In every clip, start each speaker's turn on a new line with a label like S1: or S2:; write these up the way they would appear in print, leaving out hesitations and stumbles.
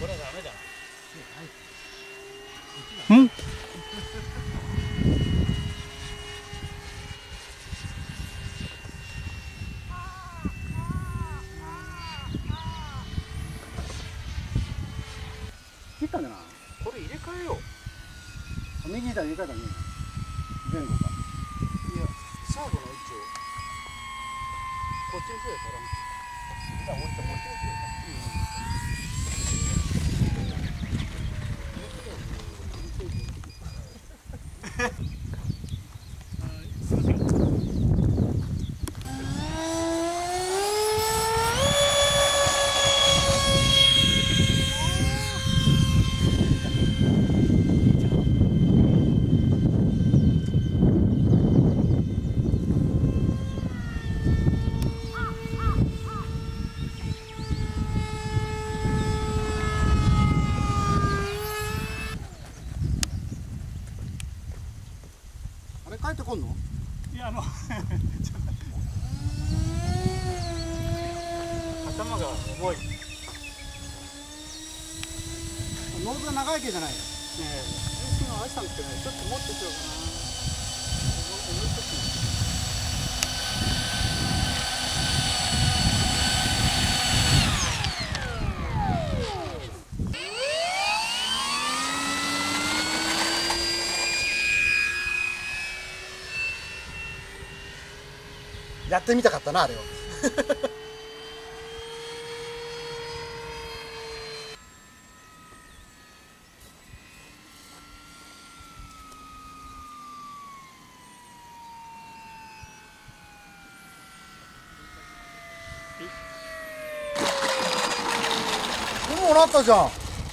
S1: これダメだ。
S2: うん。切ったんじゃない？
S1: これ入れ替えよう。
S2: 右左入れ替えたらいいの？前後か。
S1: いや、サーブの位置をこっちにすれば足らん。じゃあ、もう一回こっちにすれば。
S2: あれ帰ってこんの？
S1: いや、頭が重い。
S2: ノーズが長い系じゃないよ。
S1: 最近の愛さんってね、ちょっともっとしようかな。
S2: やってみたかったな、あれを。もうなったじゃん。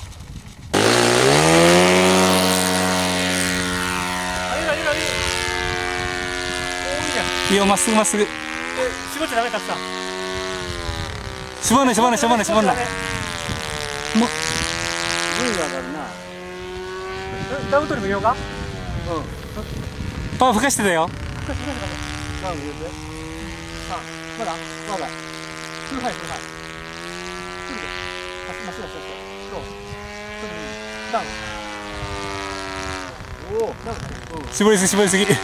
S3: いいよ、まっすぐまっすぐ。
S1: 絞っちゃダメだった。
S3: 絞んない絞んない絞んない絞んない。もう
S2: 順位上がるな。
S1: ダブトリも言おうか。
S3: パワー吹かしてたよ。
S2: 何入れて？
S1: あ、まだ
S2: まだ。
S1: 数杯数杯。まっすぐそう。ダウン。
S2: おお。
S1: ダウン。
S3: 絞りすぎ絞りすぎ。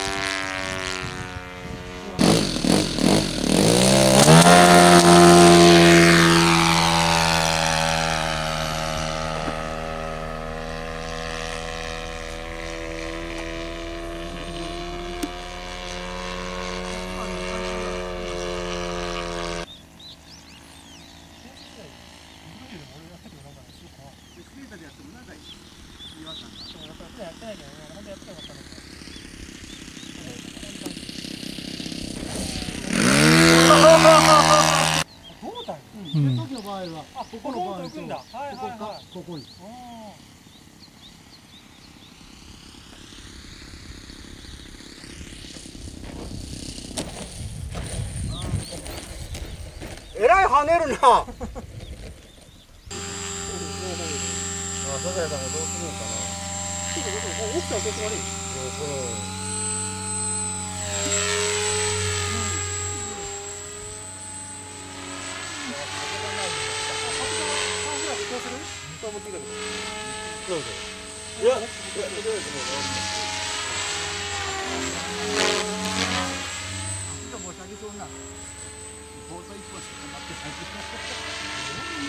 S2: その時の場合は、ここの場合と、ここか、ここに。えらい跳ねるな。あ、笹谷さんがどうするのかな。
S1: 奥さん調子悪い。
S2: いや、申し訳そうな。ボート一本しか止まってない。